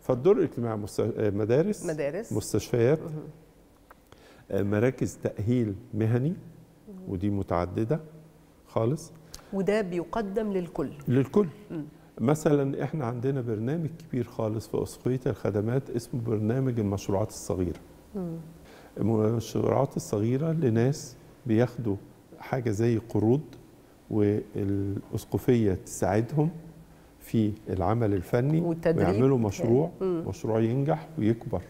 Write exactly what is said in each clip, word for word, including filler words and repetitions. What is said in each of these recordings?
فالدور الاجتماعي مدارس مدارس مستشفيات، مراكز تأهيل مهني، ودي متعددة خالص، وده بيقدم للكل للكل. م. مثلا احنا عندنا برنامج كبير خالص في أسقفية الخدمات اسمه برنامج المشروعات الصغيرة. م. المشروعات الصغيرة لناس بياخدوا حاجة زي قروض، والأسقفية تساعدهم في العمل الفني والتدريب، ويعملوا مشروع م. مشروع ينجح ويكبر.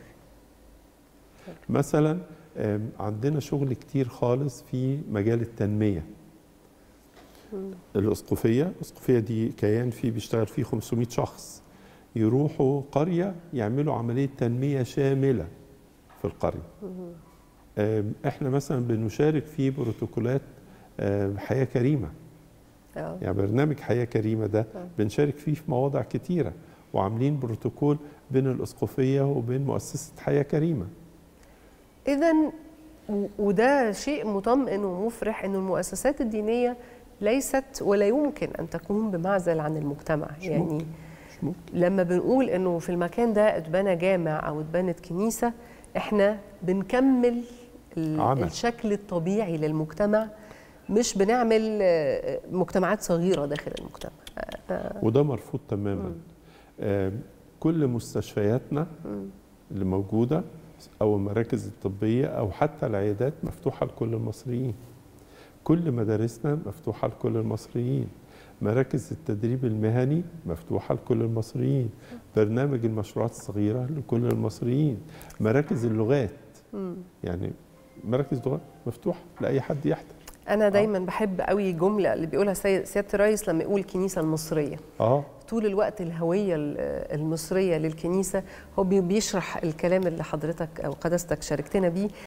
مثلا عندنا شغل كتير خالص في مجال التنمية. م. الأسقفية الأسقفية دي كيان فيه بيشتغل فيه خمسمائة شخص، يروحوا قرية يعملوا عملية تنمية شاملة في القرية. م. احنا مثلا بنشارك في بروتوكولات حياة كريمة. أوه. يعني برنامج حياة كريمة ده أوه. بنشارك فيه في مواضع كتيرة، وعاملين بروتوكول بين الأسقفية وبين مؤسسة حياة كريمة. إذن وده شيء مطمئن ومفرح إنه المؤسسات الدينية ليست ولا يمكن أن تكون بمعزل عن المجتمع. مش يعني ممكن. مش ممكن. لما بنقول إنه في المكان ده اتبنى جامع أو اتبنت كنيسة، إحنا بنكمل عمل. الشكل الطبيعي للمجتمع، مش بنعمل مجتمعات صغيرة داخل المجتمع. وده مرفوض تماما. م. كل مستشفياتنا م. اللي موجودة أو المراكز الطبية أو حتى العيادات مفتوحة لكل المصريين. كل مدارسنا مفتوحة لكل المصريين. مراكز التدريب المهني مفتوحة لكل المصريين. برنامج المشروعات الصغيرة لكل المصريين. مراكز اللغات م. يعني مراكز اللغات مفتوحة لأي حد يحضر. أنا دايما آه. بحب قوي جملة اللي بيقولها سيادة الرئيس لما يقول الكنيسة المصرية. آه. طول الوقت الهوية المصرية للكنيسة، هو بيشرح الكلام اللي حضرتك أو قداستك شاركتنا بيه.